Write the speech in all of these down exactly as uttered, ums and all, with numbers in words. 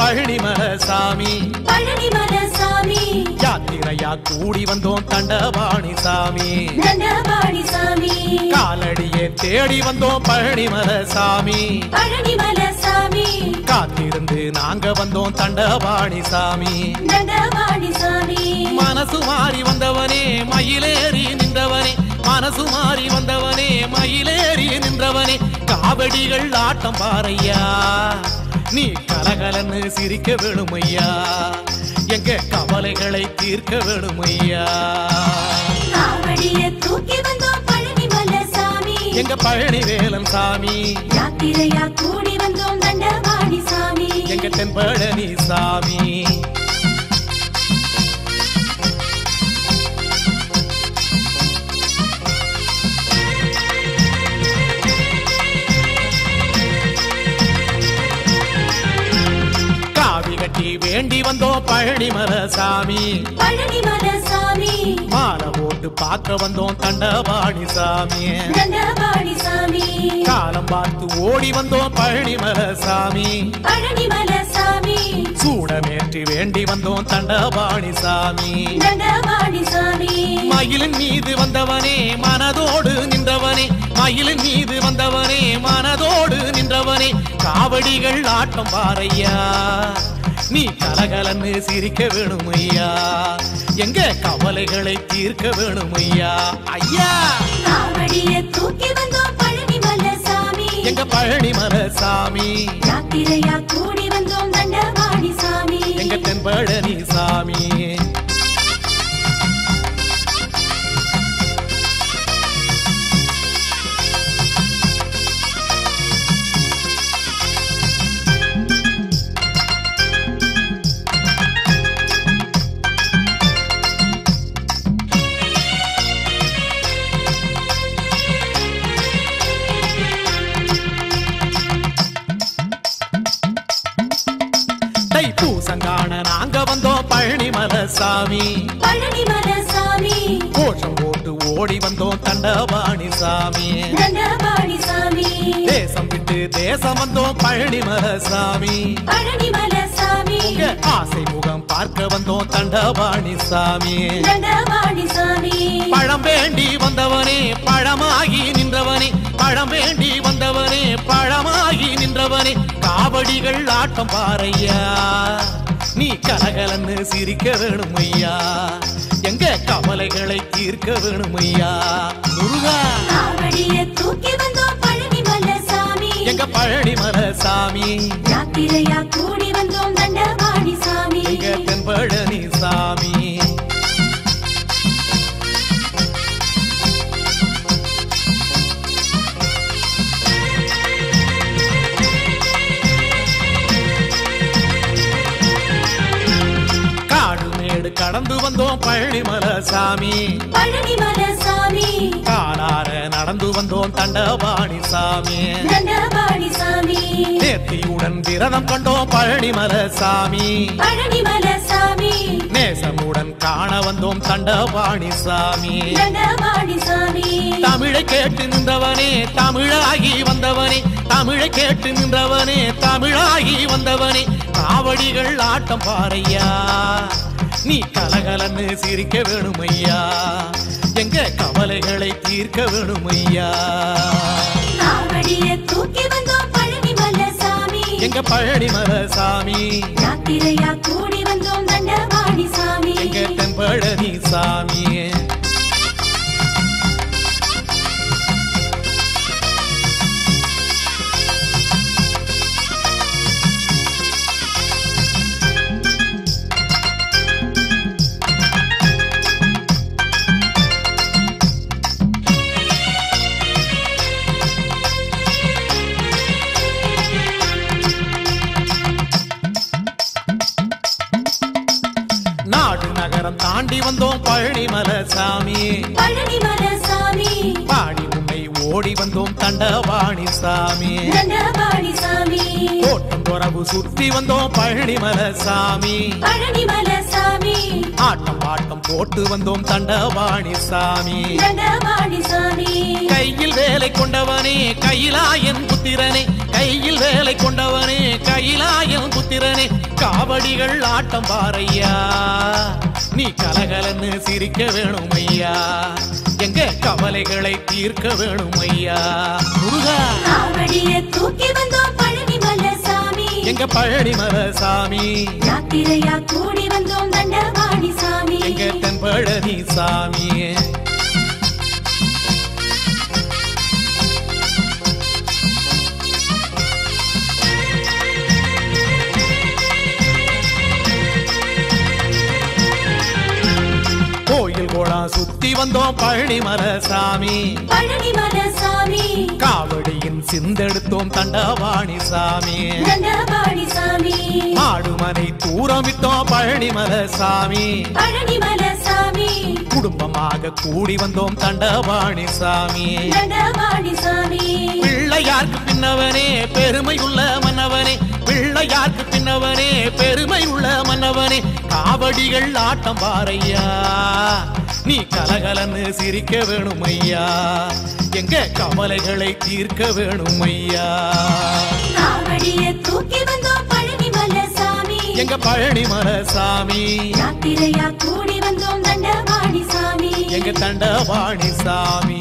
பழனிமலை சாமி பழனிமலை சாமி யாத்திரையா கூடி வந்தோம் தண்டபாணி சாமி தண்டபாணி சாமி காலடியே தேடி வந்தோம் பழனிமலை சாமி பழனிமலை சாமி காத்திருந்து நாங்க வந்தோம் தண்டபாணி சாமி தண்டபாணி சாமி மனசு மாறி வந்தவனே மயிலேறி நின்றவனே மனசு மாறி வந்தவனே மயிலேறி நின்றவனே காவடிகள் ஆட்டம் பாறையா நீ கலகலன்னு சிரிக்க வேணுமையா எங்க கவலைகளை தீர்க்க வேணுமையா காவடியை தூக்கி வந்தோம் பழனிமலை சாமி எங்க பழனி வேலன் சாமி யாத்திரையா கூடி வந்தோம் தண்டபாணி சாமி எங்க தென்பழனி சாமி கட்டி வேண்டி வந்தோம் பழனிமலை சாமி பழனிமலை சாமி மாலை போட்டு பார்க்க வந்தோம் தண்டபாணி சாமி தண்டபாணி சாமி காலம் பார்த்து ஓடி வந்தோம் பழனிமலை சாமி பழனிமலை சாமி சூடமேற்றி வேண்டி வந்தோம் தண்டபாணி சாமி தண்டபாணி சாமி மயிலின் மீது வந்தவனே மனதோடு நின்றவனே மயிலின் மீது வந்தவனே மனதோடு நின்றவனே காவடிகள் ஆட்டம் பாறையா நீ கலகலன்னு சிரிக்க வேணுமையா எங்க கவலைகளை தீர்க்க வேணுமையா ஐயா காவடியை தூக்கி வந்தோம் பழனிமலை சாமி எங்க பழனிமலை சாமி யாத்திரையா கூடி வந்தோம் தண்டபாணி சாமி எங்க தென்பழனி சாமி பூசங்கான நாங்க வந்தோம் பழனிமலை சாமி பழனிமலை சாமி கோஷம் போட்டு ஓடி வந்தோம் தண்டபாணி சாமி தண்டபாணி சாமி தேசம் விட்டு தேசம் வந்தோம் பழனிமலை சாமி பழனிமலை சாமி ஆசை முகம் பார்க்க வந்தோம் தண்டபாணி சாமி தண்டபாணி சாமி பழம் வேண்டி வந்தவனே பழமாகி நின்றவனே பழம் வேண்டி வந்தவனே பழமாகி நின்றவனே காவடிகள் ஆட்டம் பாறையா நீ கலகலன்னு சிரிக்க வேணுமையா எங்க கவலைகளை தீர்க்க வேணுமையா முருகா காவடியை தூக்கி வந்தோம் பழனிமலை சாமி எங்க பழனிமலை சாமி யாத்திரையா கூடி வந்தோம் தண்டபாணி சாமி எங்க தென்பழனி சாமி கடந்து வந்தோம் பழனிமலை சாமி பழனிமலை சாமி காலார நடந்து வந்தோம் தண்டபாணி சாமி தண்டபாணி சாமி நேர்த்தியுடன் விரதம் கண்டோம் பழனிமலை சாமி பழனிமலை சாமி நேசமுடன் காண வந்தோம் தண்டபாணி சாமி தண்டபாணி சாமி தமிழை கேட்டு நின்றவனே தமிழாகி வந்தவனே தமிழை கேட்டு நின்றவனே தமிழாகி வந்தவனே காவடிகள் ஆட்டம் பாறையா நீ கலகலன்னு சிரிக்க வேணுமையா எங்க கவலைகளை தீர்க்க வேணுமையா காவடியை தூக்கி வந்தோம் பழனிமலை சாமி எங்க பழனிமலை சாமி யாத்திரையா கூடி வந்தோம் தண்டபாணி சாமி எங்க தென்பழனி சாமி நகரம் தாண்டி வந்தோம் பழனிமலை சாமி பழனிமலை சாமி பாடி உன்னை ஓடி வந்தோம் தண்டபாணி சாமி தண்டபாணி சாமி தோட்டம் துறவு சுத்தி வந்தோம் பழனிமலை சாமி பழனிமலை சாமி ஆட்டம் பாட்டம் போட்டு வந்தோம் தண்டபாணி சாமி தண்டபாணி சாமி கையில் வேலை கொண்டவனே கையிலாயன் புத்திரனே கையில் வேலை கொண்டவனே கையிலாயன் புத்திரனே காவடிகள் ஆட்டம் பாரையா நீ கலகலன்னு சிரிக்க வேணும் ஐயா எங்க கவலைகளை தீர்க்க வேணும் ஐயா முருகா காவடியை தூக்கி வந்தோம் பழனிமலை சாமி எங்க பழனிமலை சாமி யாத்திரையா கூடி வந்தோம் தண்டபாணி சாமி எங்க தென்பழனி சாமி கோயில் கோடா சுத்தி வந்தோம் பழனிமலை சாமி பழனிமலை சாமி காவடியின் சிந்தெடுத்தோம் தண்டபாணி சாமி தண்டபாணி சாமி மாடுமனை தூரமிட்டோம் பழனிமலை சாமி பழனிமலை சாமி குடும்பமாக கூடி வந்தோம் தண்டபாணி சாமி தண்டபாணி சாமி பிள்ளையார்க்கு பின்னவனே பெருமை உள்ள மன்னவனே பிள்ளையார்க்கு பின்னவனே பெருமை உள்ள மன்னவனே காவடிகள் ஆட்டம் பாரையா நீ கலகலன்னு சிரிக்க வேணும் ஐயா எங்க கவலைகளை தீர்க்க வேணும் ஐயா காவடியை தூக்கி வந்தோம் பழனிமலை சாமி எங்க பழனிமலை சாமி யாத்திரையா கூடி வந்தோம் தண்டபாணி சாமி எங்க தண்டபாணி சாமி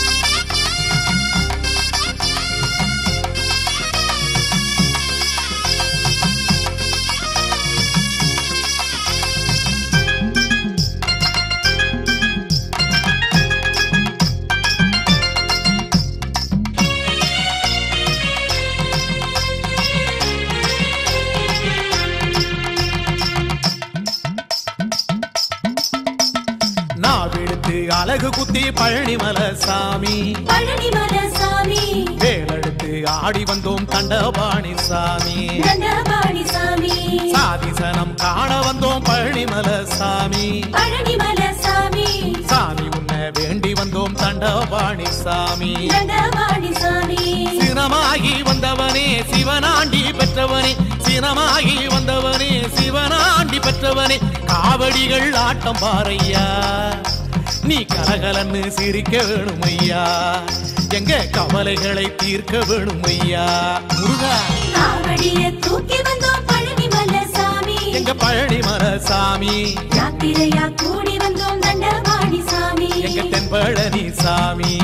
அழகு குத்தி பழனிமலை சாமி பழனிமலை சாமி வேலெடுத்து ஆடி வந்தோம் தண்டபாணி சாமி தண்டபாணி சாமி சாதிசனம் காண வந்தோம் பழனிமலை சாமி பழனிமலை சாமி சாமி உன்னை வேண்டி வந்தோம் தண்டபாணி சாமி தண்டபாணி சாமி சினமாகி வந்தவனே சிவனாண்டி பெற்றவனே சினமாகி வந்தவனே சிவனாண்டி பெற்றவனே காவடிகள் ஆட்டம் பாரையா நீ கலகலன்னு சிரிக்க வேணும் ஐயா எங்க கவலைகளை தீர்க்க வேணும் ஐயா முருகா காவடியை தூக்கி வந்தோம் பழனிமலை சாமி எங்க பழனிமலை சாமி யாத்திரையா கூடி வந்தோம் தண்டபாணி சாமி எங்க தென்பழனி சாமி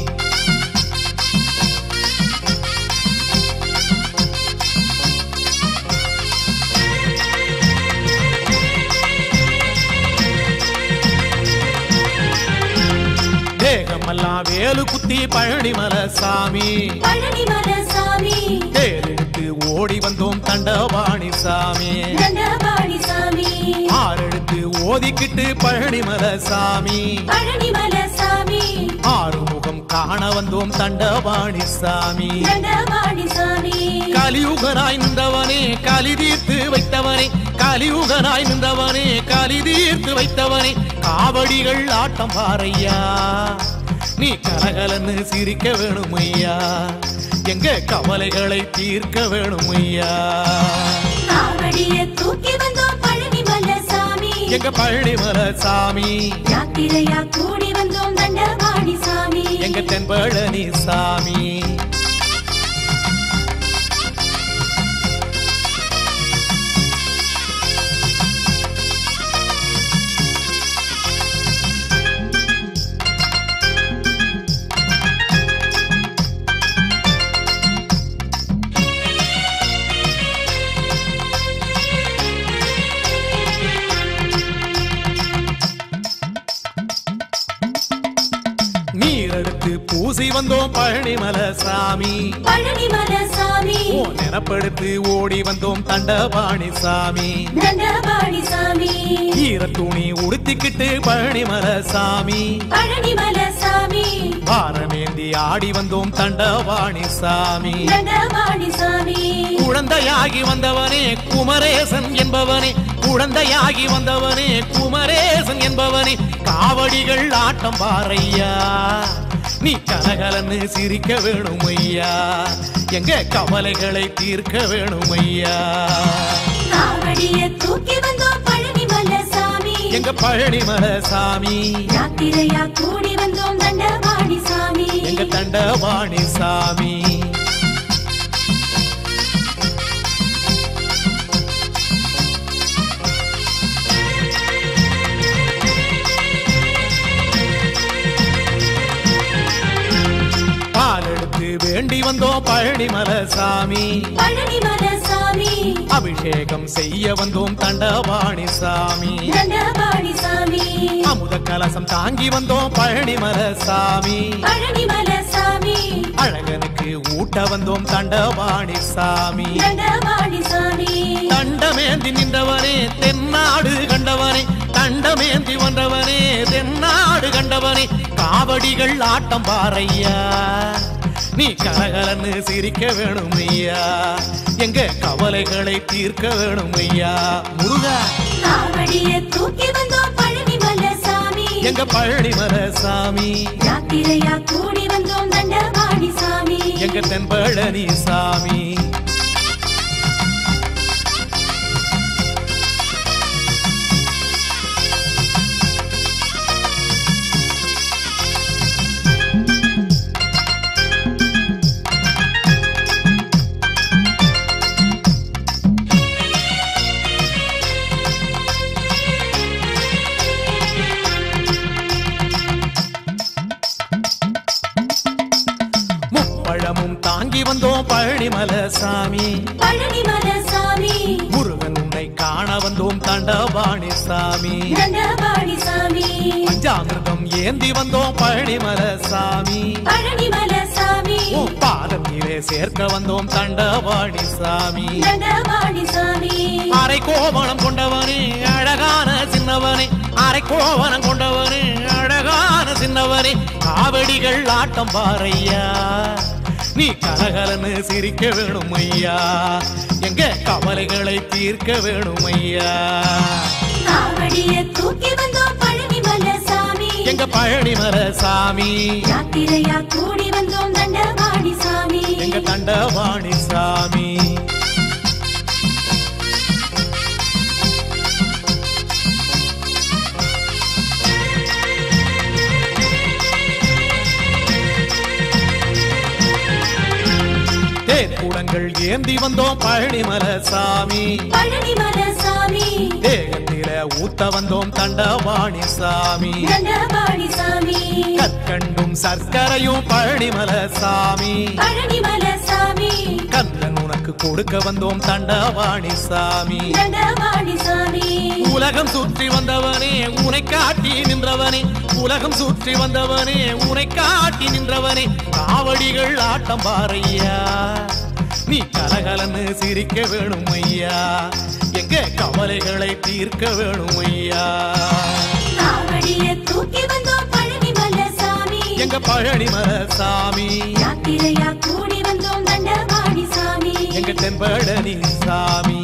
தேகமெல்லாம் வேலு குத்தி பழனிமலை சாமி பழனிமலை சாமி தேரெடுத்து ஓடி வந்தோம் தண்டபாணி சாமி தண்டபாணி சாமி ஆறெடுத்து ஓதிக்கிட்டு பழனிமலை சாமி பழனிமலை சாமி ஆறுமுகம் காண வந்தோம் தண்டபாணி சாமி தண்டபாணி சாமி கலியுகனாய் நின்றவனே கலி தீர்த்து வைத்தவனே கலியுகனாய் நின்றவனே கலி தீர்த்து வைத்தவனே காவடிகள் ஆட்டம் பாரையா நீ கலகலன்னு சிரிக்க வேணும் ஐயா எங்க கவலைகளை தீர்க்க வேணும் ஐயா காவடியை தூக்கி வந்தோம் பழனிமலை சாமி எங்க பழனிமலை சாமி யாத்திரையா கூடி வந்தோம் தண்டபாணி சாமி எங்க தென்பழனி சாமி நீரெடுத்து பூசி வந்தோம் பழனிமலை சாமி பழனிமலை சாமி நினப்படுத்து ஓடி வந்தோம் தண்டபாணி சாமி தண்டபாணி சாமி ஈர துணி உடுத்திக்கிட்டு பழனிமலை சாமி பழனிமலை சாமி பாரமேந்தி ஆடி வந்தோம் தண்டபாணி சாமி தண்டபாணி சாமி குழந்தையாகி வந்தவனே குமரேசன் என்பவனே குழந்தையாகி வந்தவனே குமரேசன் என்பவனே காவடிகள் ஆட்டம் பாரையா நீ கலகலன்னு சிரிக்க வேணும் ஐயா எங்க கவலைகளை தீர்க்க வேணும் ஐயா காவடியை தூக்கி வந்தோம் பழனிமலை சாமி எங்க பழனிமலை சாமி யாத்திரையா கூடி வந்தோம் தண்டபாணி சாமி எங்க தண்டபாணி சாமி வேண்டி வந்தோம் பழனிமலை சாமி பழனிமலை சாமி அபிஷேகம் செய்ய வந்தோம் தண்டபாணி சாமி தண்டபாணி சாமி அமுத கலசம் தாங்கி வந்தோம் பழனிமலை சாமி பழனிமலை சாமி அழகனுக்கு ஊட்ட வந்தோம் தண்டபாணி சாமி தண்டபாணி சாமி தண்டமேந்தி நின்றவனே தென்னாடு கண்டவனே தண்டமேந்தி வந்தவனே தென்னாடு கண்டவனே காவடிகள் ஆட்டம் பாறையா நீ கலகலன்னு சிரிக்க வேணும் ஐயா எங்க கவலைகளை தீர்க்க வேணும் ஐயா முருகா காவடியை தூக்கி வந்தோம் பழனிமலை சாமி எங்க பழனிமலை சாமி யாத்திரையா கூடி வந்தோம் தண்டபாணி சாமி எங்க தென்பழனி சாமி பழமும் தாங்கி வந்தோம் பழனிமலை சாமி பழனிமலை சாமி முருகன் உன்னை காண வந்தோம் தண்டபாணி சாமி தண்டபாணி சாமி பஞ்சாமிர்தம் ஏந்தி வந்தோம் பழனிமலை சாமி பழனிமலை சாமி பாதத்திலே சேர்க்க வந்தோம் தண்டபாணி சாமி தண்டபாணி சாமி அரை கோவணம் கொண்டவனே அழகான சின்னவனே அரை கோவணம் கொண்டவனே அழகான சின்னவனே காவடிகள் ஆட்டம் பாறையா நீ கலகலன்னு சிரிக்க வேணும் ஐயா எங்க கவலைகளை தீர்க்க வேணும் ஐயா காவடியை தூக்கி வந்தோம் பழனிமலை சாமி எங்க பழனிமலை சாமி யாத்திரையா கூடி வந்தோம் தண்டபாணி சாமி எங்க தண்டபாணி சாமி கூடங்கள் ஏந்தி வந்தோம் பழனிமலை சாமி பழனிமலை சாமி தேகத்தில ஊத்த வந்தோம் தண்டபாணி சாமி தண்டபாணி சாமி கற்கண்டும் சர்க்கரையும் பழனிமலை சாமி பழனிமலை சாமி கந்தன் உனக்கு கொடுக்க வந்தோம் தண்டபாணி சாமி தண்டபாணி சாமி உலகம் சுற்றி வந்தவனே உனை காட்டி நின்றவனே உலகம் சுற்றி வந்தவனே உனை காட்டி நின்றவனே காவடிகள் ஆட்டம் பாறையா நீ கலகலன்னு சிரிக்க வேணும் ஐயா எங்க கவலைகளை தீர்க்க வேணும் ஐயா காவடியை தூக்கி வந்தோம் பழனிமலை சாமி எங்க பழனிமலை சாமி யாத்திரையா கூடி வந்தோம் தண்டபாணி சாமி எங்க தென்பழனி சாமி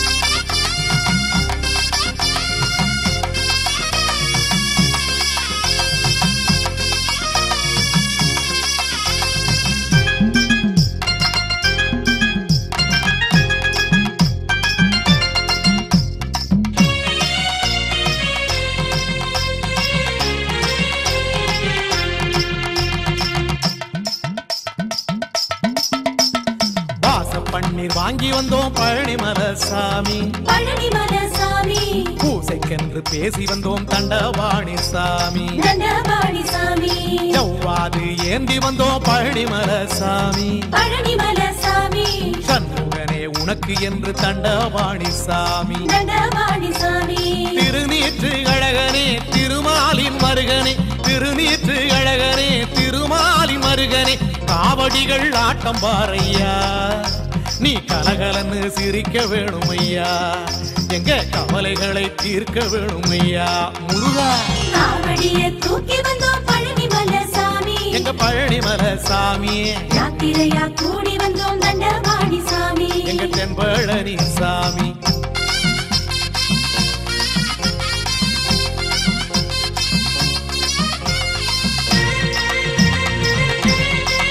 பன்னீர் வாங்கி வந்தோம் பழனிமலை சாமி பழனிமலை சாமி பூசைக்கென்று பேசி வந்தோம் தண்டபாணி சாமி தண்டபாணி சாமி ஜவ்வாது ஏந்தி வந்தோம் பழனிமலை சாமி பழனிமலை சாமி சண்முகனே உனக்கு என்று தண்டபாணி சாமி தண்டபாணி சாமி திருநீற்று அழகனே திருமாலின் மருகனே திருநீற்று அழகனே திருமாலின் மருகனே காவடிகள் ஆட்டம் பாறையா நீ கலகலன்னு சிரிக்க வேணும் ஐயா எங்க கவலைகளை தீர்க்க வேணும் ஐயா முருகா காவடியை தூக்கி வந்தோம் பழனிமலை சாமி எங்க பழனிமலை சாமி யாத்திரையா கூடி வந்தோம் தண்டபாணி சாமி எங்க தென்பழனி சாமி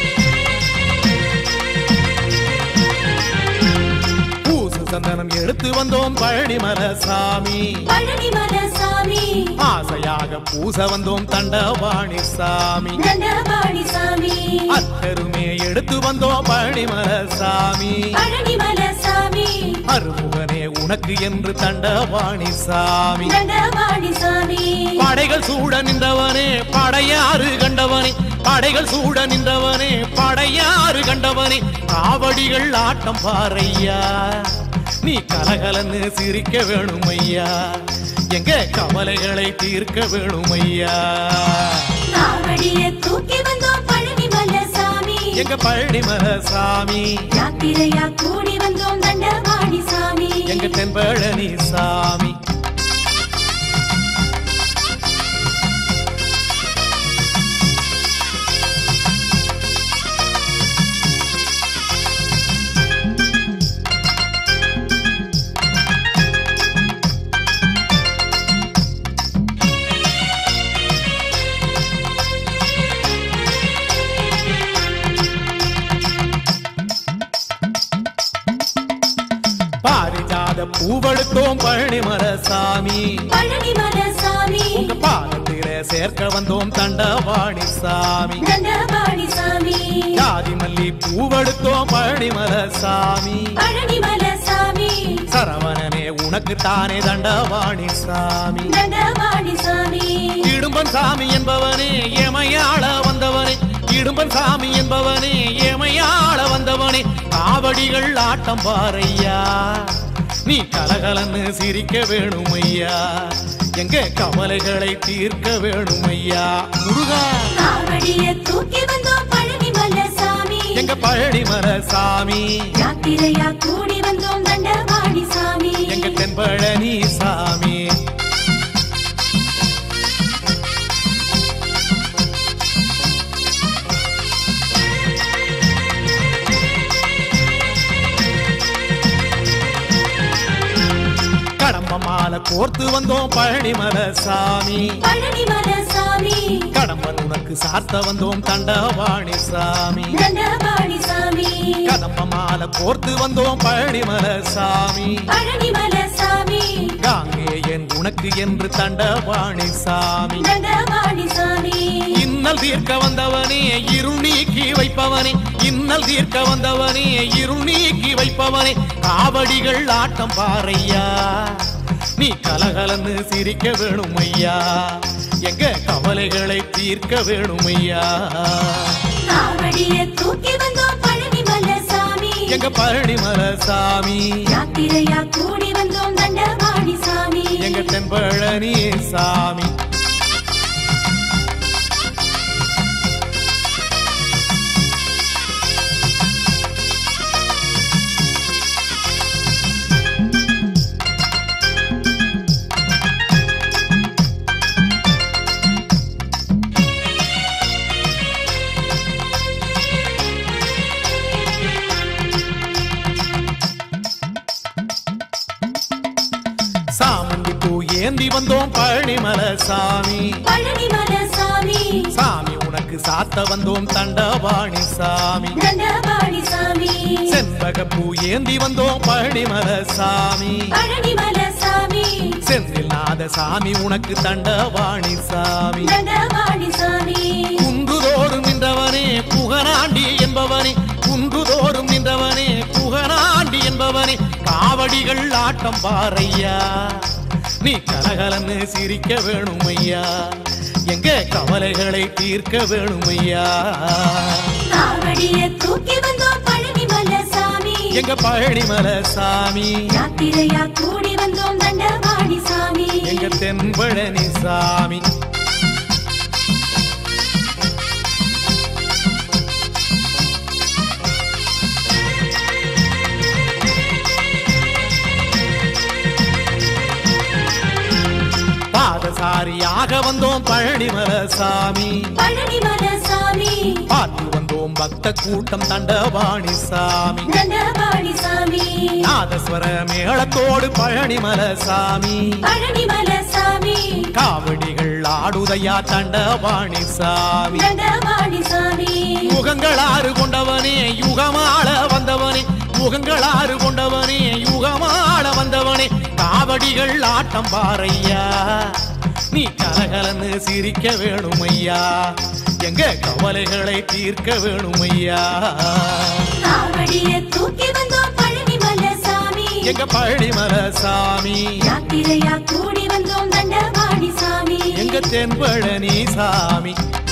சந்தனம் எடுத்து வந்தோம் பழனிமலை சாமி பழனிமலை சாமி ஆசையாக பூச வந்தோம் தண்டபாணி சாமி தண்டபாணி சாமி அத்தருமே எடுத்து வந்தோம் பழனிமலை சாமி பழனிமலை சாமி அருமுகனே உனக்கு என்று தண்டபாணி சாமி தண்டபாணி சாமி படைகள் சூட நின்றவனே படையாறு கண்டவனே படைகள் சூட நின்றவனே படையாறு கண்டவனே காவடிகள் ஆட்டம் பாறையா நீ கலகலன்னு சிரிக்க வேணும் ஐயா எங்க கவலைகளை தீர்க்க வேணும் ஐயா காவடியை தூக்கி வந்தோம் பழனிமலை சாமி எங்க பழனிமலை சாமி யாத்திரையா கூடி வந்தோம் தண்டபாணி சாமி எங்க தென்பழனி சாமி பூவெடுத்தோம் பழனிமலை சாமி பழனிமலை சாமி உங்க பாதத்திலே சேர்க்க வந்தோம் தண்டபாணி சாமி தண்டபாணி சாமி ஜாதி மல்லி பூவெடுத்தோம் பழனிமலை சாமி பழனிமலை சாமி சரவணனே உனக்கு தானே தண்டபாணி சாமி தண்டபாணி சாமி இடும்பன் சாமி என்பவனே எமையாள வந்தவனே இடும்பன் சாமி என்பவனே எமையாள வந்தவனே காவடிகள் ஆட்டம் பாறையா நீ கலகலன்னு சிரிக்க வேணும் ஐயா எங்க கவலைகளை தீர்க்க வேணும் ஐயா முருகா காவடியை தூக்கி வந்தோம் பழனிமலை சாமி எங்க பழனிமலை சாமி யாத்திரையா கூடி வந்தோம் தண்டபாணி சாமி எங்க தென்பழனி சாமி மாலை கோர்த்து வந்தோம் பழனிமலை சாமி பழனிமலை சாமி கடம்பன் உனக்கு சார்த்த வந்தோம் தண்டபாணி சாமி தண்டபாணி சாமி கடம்ப மாலை கோர்த்து வந்தோம் பழனிமலை சாமி பழனிமலை சாமி காங்கேயன் உனக்கு என்று தண்டபாணி சாமி தண்டபாணி சாமி இன்னல் தீர்க்க வந்தவனே இருள் நீக்கி வைப்பவனே இன்னல் தீர்க்க வந்தவனே இருள் நீக்கி வைப்பவனே காவடிகள் ஆட்டம் பாறையா நீ கலகலன்னு சிரிக்க வேணும் ஐயா எங்க கவலைகளை தீர்க்க வேணும் ஐயா காவடியை தூக்கி வந்தோம் பழனிமலை சாமி எங்க பழனிமலை சாமி யாத்திரையா கூடி வந்தோம் தண்டபாணி சாமி எங்க தென்பழனி சாமி ஏந்தி வந்தோம் பழனிமலை சாமி பழனிமலை சாமி சாமி உனக்கு சாத்த வந்தோம் தண்டபாணி சாமி தண்டபாணி சாமி செண்பகப்பூ ஏந்தி வந்தோம் பழனிமலை சாமி பழனிமலை சாமி செந்தில் நாத சாமி உனக்கு தண்டபாணி சாமி தண்டபாணி சாமி குன்றுதோறும் நின்றவனே புகனாண்டி என்பவனே குன்றுதோறும் நின்றவனே புகனாண்டி என்பவனே காவடிகள் ஆட்டம் பாறையா நீ கலகலன்னு சிரிக்க வேணும் ஐயா எங்க கவலைகளை தீர்க்க வேணும் ஐயா காவடியை தூக்கி வந்தோம் பழனிமலை சாமி எங்க பழனிமலை சாமி யாத்திரையா கூடி வந்தோம் தண்டபாணி சாமி எங்க தென்பழனி சாமி பாதசாரியாக வந்தோம் பழனிமலை சாமி பழனிமலை சாமி பார்த்து வந்தோம் பக்த கூட்டம் தண்டபாணி சாமி தண்டபாணி சாமி நாதஸ்வர மேளத்தோடு பழனிமலை சாமி பழனிமலை சாமி காவடிகள் ஆடுதையா தண்டபாணி சாமி தண்டபாணி சாமி முகங்கள் ஆறு கொண்டவனே யுகமாள வந்தவனே யுகங்கள் ஆறு கொண்டவனே யுகமாட வந்தவனே காவடிகள் ஆட்டம் பாறையா நீ கலகலன்னு சிரிக்க வேணும் ஐயா எங்க கவலைகளை தீர்க்க வேணும் ஐயா காவடியை தூக்கி வந்தோம் பழனிமலை சாமி எங்க பழனிமலை சாமி யாத்திரையா கூடி வந்தோம் தண்டபாணி சாமி எங்க தென்பழனி சாமி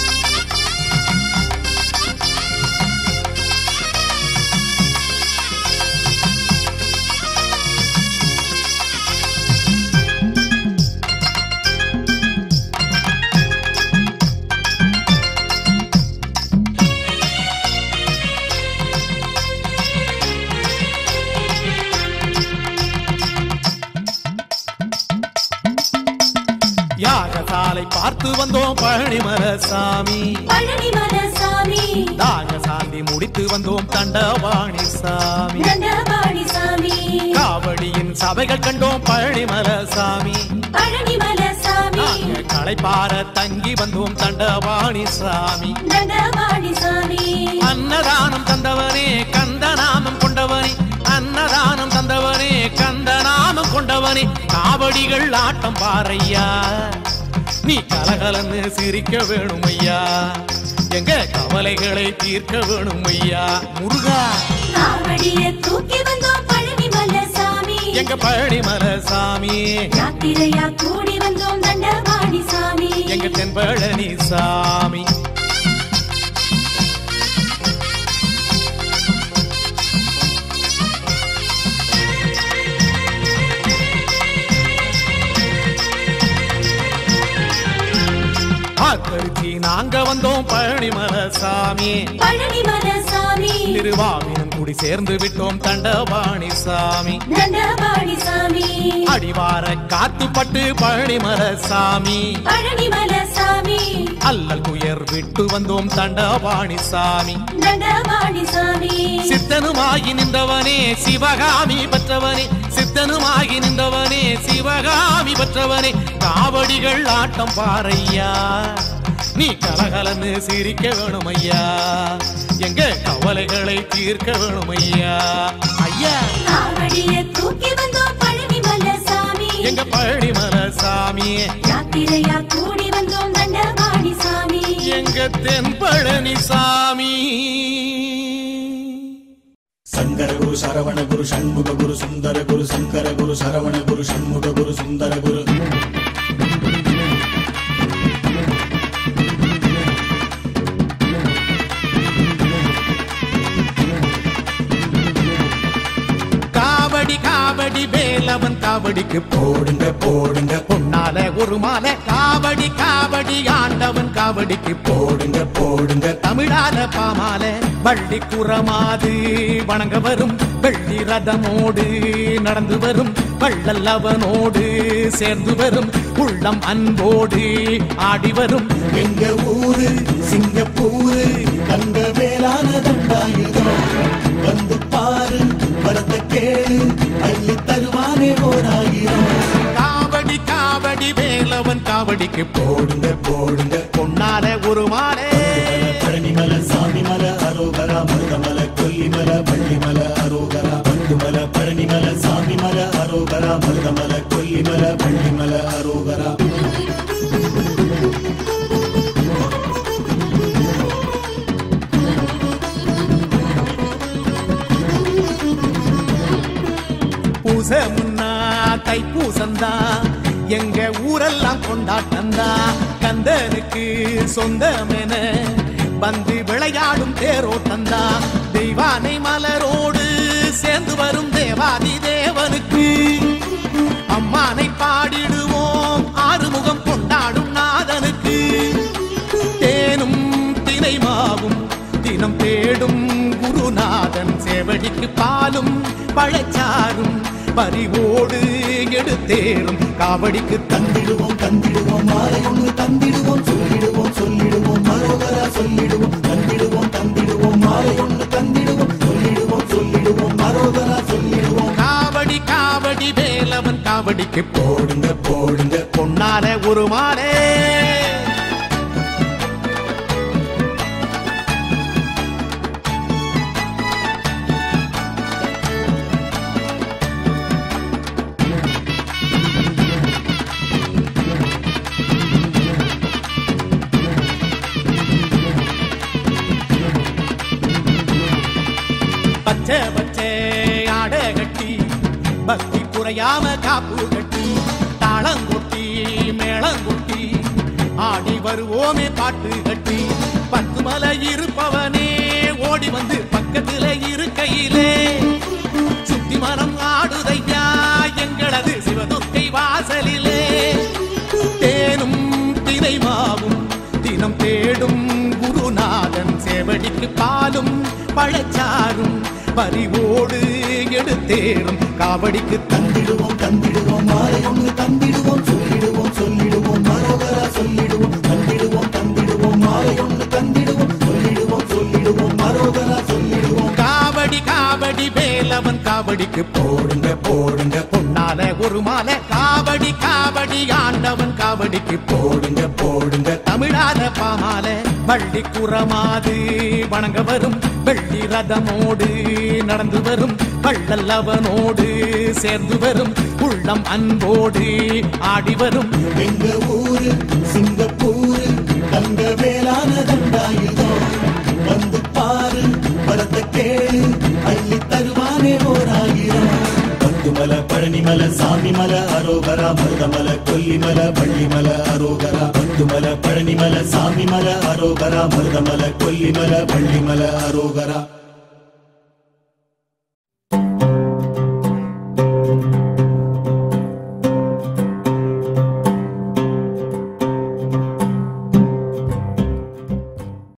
யாகசாலை பார்த்து வந்தோம் பழனிமலை சாமி பழனிமலை சாமி தாக சாந்தி முடித்து வந்தோம் தண்டபாணி சாமி தண்டபாணி சாமி காவடியின் சபைகள் கண்டோம் பழனிமலை சாமி பழனிமலை சாமி களைப்பார தங்கி வந்தோம் தண்டபாணி சாமி தண்டபாணி சாமி அன்னதானம் தந்தவனே கந்தநாமம் கொண்டவனே அன்னதானம் தந்தவனே கந்தநாமம் கொண்டவனே காவடிகள் ஆட்டம் பாறையா நீ கலகலன்னு சிரிக்க வேணும் ஐயா எங்க கவலைகளை தீர்க்க வேணும் ஐயா முருகா காவடியை தூக்கி வந்தோம் பழனிமலை சாமி எங்க பழனிமலை சாமி யாத்திரையா கூடி வந்தோம் தண்டபாணி சாமி எங்க தென்பழனி சாமி திருச்சி நாங்க வந்தோம் பழனிமலை சாமி பழனிமலை சாமி திருவாவினம் கூடி சேர்ந்து விட்டோம் தண்டபாணி சாமி தண்டபாணி சாமி அடிவார காத்துப்பட்டு பழனிமலை சாமி பழனிமலை சாமி அல்லல் துயர் விட்டு வந்தோம் தண்டபாணி சாமி தண்டபாணி சாமி சித்தனுமாகி நின்றவனே சிவகாமி பெற்றவனே சித்தனுமாகி நின்றவனே சிவகாமி பெற்றவனே காவடிகள் ஆட்டம் பாறையா நீ கலகலன்னு சிரிக்க வேணும் ஐயா எங்க கவலைகளை தீர்க்க வேணும் ஐயா ஐயா காவடியை தூக்கி வந்தோம் பழனிமலை சாமி எங்க பழனிமலை சாமி யாத்திரையா கூடி வந்தோம் தண்டபாணி சாமி எங்க தென்பழனி சாமி சங்கர குரு சரவண குரு சண்முக குரு சுந்தர குரு சங்கர குரு சரவண குரு சண்முக குரு சுந்தர குரு காவடி காவடி வேலவன் காவடிக்கு போடுங்க போடுங்க பொன்னால ஒரு மாலை காவடி காவடி ஆண்டவன் காவடிக்கு போடுங்க போடுங்க தமிழால பாமால வள்ளி குறமாது வணங்க வரும் வெள்ளி ரதமோடு நடந்து வரும் வள்ளல் அவனோடு சேர்ந்து வரும் உள்ளம் அன்போடு ஆடி வரும் எங்க ஊரு சிங்கப்பூரு தங்க வேளான தண்டாயுதம் வந்து பாரு வரத்த கேளு அள்ளி தருவானே ஓராயிரம் காவடி காவடி வேலவன் காவடிக்கு போடுங்க போடுங்க பொன்னால ஒரு மாலை பழனிமலை சாமிமலை அரோகரா மருதமலை கொல்லிமலை வள்ளிமலை அரோகரா பந்துமலை பழனிமலை சாமிமலை அரோகரா மருதமலை கொல்லிமலை வள்ளிமலை அரோகரா பூச முன்னா தைப்பூசந்தா எங்க ஊரெல்லாம் கொண்டாட்டந்தா கந்தனுக்கு சொந்தமென வந்து விளையாடும் தேரோட்டந்தா தெய்வானை மலரோடு சேர்ந்து வரும் தேவாதி தேவனுக்கு அம்மானை பாடிடுவோம் ஆறுமுகம் கொண்டாடும் நாதனுக்கு தேனும் தினைமாவும் தினம் தேடும் குருநாதன் சேவடிக்கு பாலும் பழச்சாரும் பறிவோடு எடுத்தேறும் காவடிக்கு தந்திடுவோம் தந்திடுவோம் மாலை ஒன்று தந்திடுவோம் சொல்லிடுவோம் சொல்லிடுவோம் மரோகரா சொல்லிடுவோம் தந்திடுவோம் தந்திடுவோம் மாலை ஒன்று தந்திடுவோம் சொல்லிடுவோம் சொல்லிடுவோம் மரோகரா சொல்லிடுவோம் காவடி காவடி வேலவன் காவடிக்கு போடுங்க போடுங்க பொன்னால ஒரு மாலை குறையாம காப்பு கட்டி தாளங்கொட்டி மேளங்கொட்டி ஆடி வருவோமே பாட்டு கட்டி பத்து மலை இருப்பவனே ஓடி வந்து பக்கத்துல இருக்கையிலே சுத்தி மரம் ஆடுதையா எங்களது சிவதுர்க்கை வாசலிலே தேனும் தினைமாவும் தினம் தேடும் குருநாதன் சேவடிக்கு பாலும் பழச்சாரும் பறிவோடு எடுத்தேறும் காவடிக்கு தந்திடுவோம் தந்திடுவோம் மாலை ஒன்று தந்திடுவோம் சொல்லிடுவோம் சொல்லிடுவோம் மரோகரா சொல்லிடுவோம் தந்திடுவோம் தந்திடுவோம் மாலை ஒன்று தந்திடுவோம் சொல்லிடுவோம் சொல்லிடுவோம் மரோகரா சொல்லிடுவோம் காவடி காவடி வேலவன் காவடிக்கு போடுங்க போடுங்க பொன்னால ஒரு மாலை காவடி காவடி ஆண்டவன் காவடிக்கு போடுங்க போடுங்க தமிழால பாமால வள்ளி குறமாது வணங்க வரும் வெள்ளி ரதமோடு நடந்து வரும் வள்ளல் அவனோடு சேர்ந்து வரும் உள்ளம் அன்போடு ஆடி வரும் எங்க ஊரு சிங்கப்பூரு தங்க வேளான தண்டாயுதோ வந்து பாரு வரத்த கேளு அள்ளி தருவானே ஓராயிரம் பத்துமலை பழனிமலை சாமிமலை அரோகரா மருதமலை கொல்லிமலை வள்ளிமலை அரோகரா பத்துமலை பழனிமலை சாமிமலை அரோகரா மருதமலை கொல்லிமலை வள்ளிமலை அரோகரா